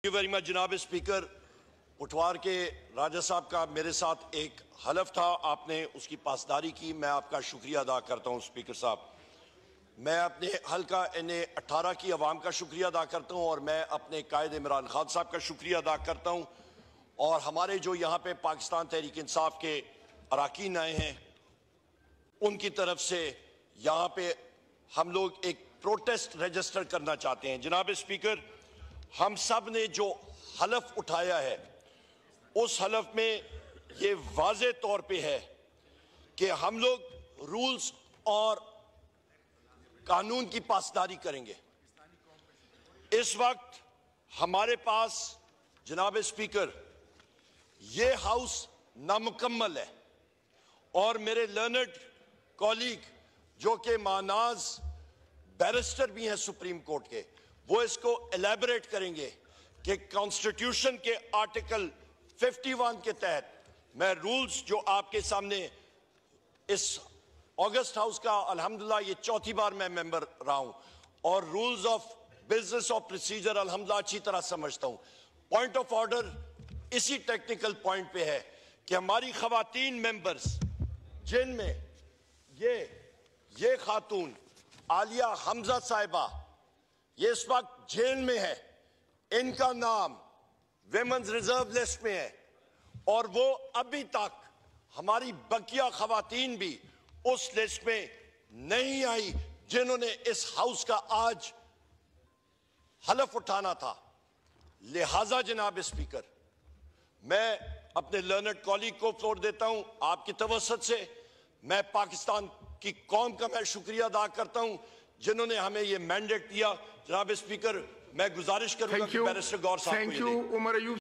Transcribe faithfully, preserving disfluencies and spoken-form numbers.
Thank you very much जनाब speaker. उठवार के राजा साहब का मेरे साथ एक हलफ था, आपने उसकी पासदारी की, मैं आपका शुक्रिया अदा करता हूं स्पीकर साहब। मैं अपने हल्का एन ए अठारह की अवाम का शुक्रिया अदा करता हूं और मैं अपने कायद इमरान खान साहब का शुक्रिया अदा करता हूं और हमारे जो यहाँ पे पाकिस्तान तहरीक इंसाफ के अरकान आए हैं उनकी तरफ से यहाँ पे हम लोग एक प्रोटेस्ट रजिस्टर करना चाहते हैं। जनाब स्पीकर, हम सब ने जो हलफ उठाया है उस हलफ में ये वाज़े तौर पे है कि हम लोग रूल्स और कानून की पासदारी करेंगे। इस वक्त हमारे पास जनाब स्पीकर ये हाउस नामुकम्मल है और मेरे लर्नड कॉलीग जो कि मानाज बैरिस्टर भी हैं सुप्रीम कोर्ट के, वो इसको एलैबोरेट करेंगे कि कॉन्स्टिट्यूशन के आर्टिकल इक्यावन के तहत मैं रूल्स जो आपके सामने इस ऑगस्ट हाउस का अल्हम्दुलिल्लाह ये चौथी बार मैं मेंबर रहा हूं और rules of business of procedure अल्हम्दुलिल्लाह अच्छी तरह समझता हूं। पॉइंट ऑफ ऑर्डर इसी टेक्निकल पॉइंट पे है कि हमारी खवातीन मेंबर्स जिनमें ये ये खातून आलिया हमजा साहिबा ये इस वक्त जेल में है, इनका नाम विमेंस रिजर्व लिस्ट में है और वो अभी तक हमारी बकिया खवातीन भी उस लिस्ट में नहीं आई जिन्होंने इस हाउस का आज हलफ उठाना था। लिहाजा जनाब स्पीकर, मैं अपने लर्नड कॉलीग को फ्लोर देता हूं आपकी तवसत से। मैं पाकिस्तान की कौम का मैं शुक्रिया अदा करता हूं जिन्होंने हमें ये मैंडेट दिया। जनाब स्पीकर, मैं गुजारिश करूंगा कि बैरिस्टर गौर साहब को ये दें।